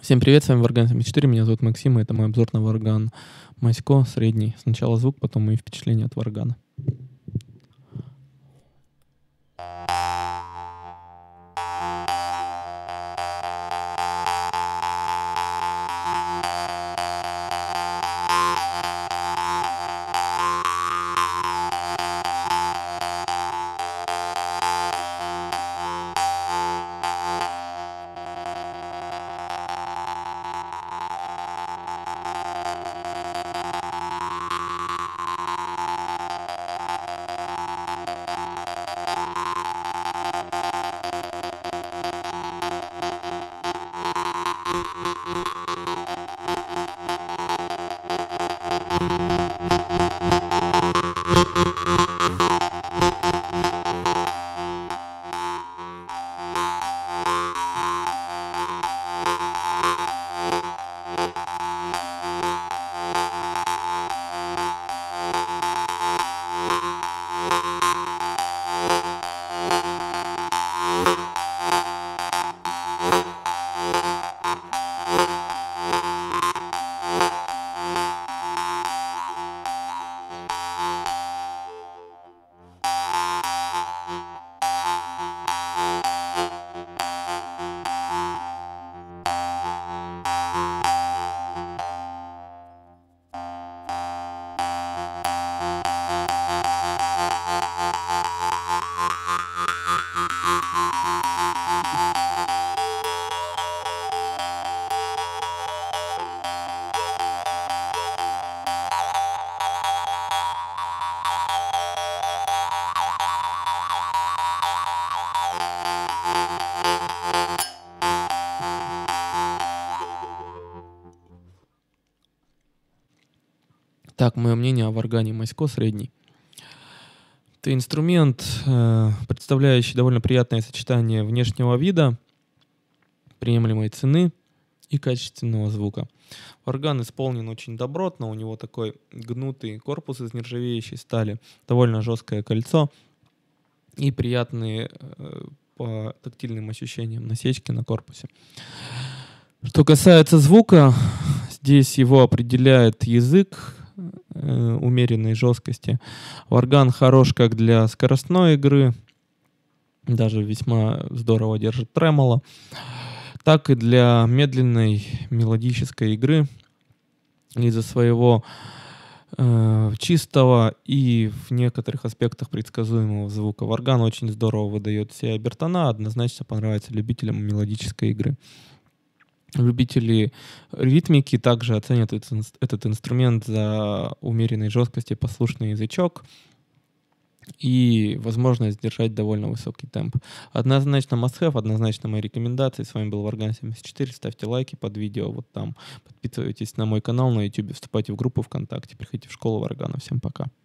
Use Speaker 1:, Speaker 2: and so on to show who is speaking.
Speaker 1: Всем привет, с вами Варган 74, меня зовут Максим, и это мой обзор на Варган Масько средний. Сначала звук, потом мои впечатления от Варгана. Так, мое мнение о Варгане Масько средний. Это инструмент, представляющий довольно приятное сочетание внешнего вида, приемлемой цены и качественного звука. Варган исполнен очень добротно, у него такой гнутый корпус из нержавеющей стали, довольно жесткое кольцо и приятные по тактильным ощущениям насечки на корпусе. Что касается звука, здесь его определяет язык умеренной жесткости. Варган хорош как для скоростной игры, даже весьма здорово держит тремоло, так и для медленной мелодической игры. Из-за своего чистого и в некоторых аспектах предсказуемого звука Варган очень здорово выдает все обертона, однозначно понравится любителям мелодической игры. Любители ритмики также оценят этот инструмент за умеренной жесткости, послушный язычок и возможность держать довольно высокий темп. Однозначно must-have, однозначно мои рекомендации. С вами был Варган 74. Ставьте лайки под видео вот там. Подписывайтесь на мой канал на YouTube, вступайте в группу ВКонтакте, приходите в школу Варгана. Всем пока.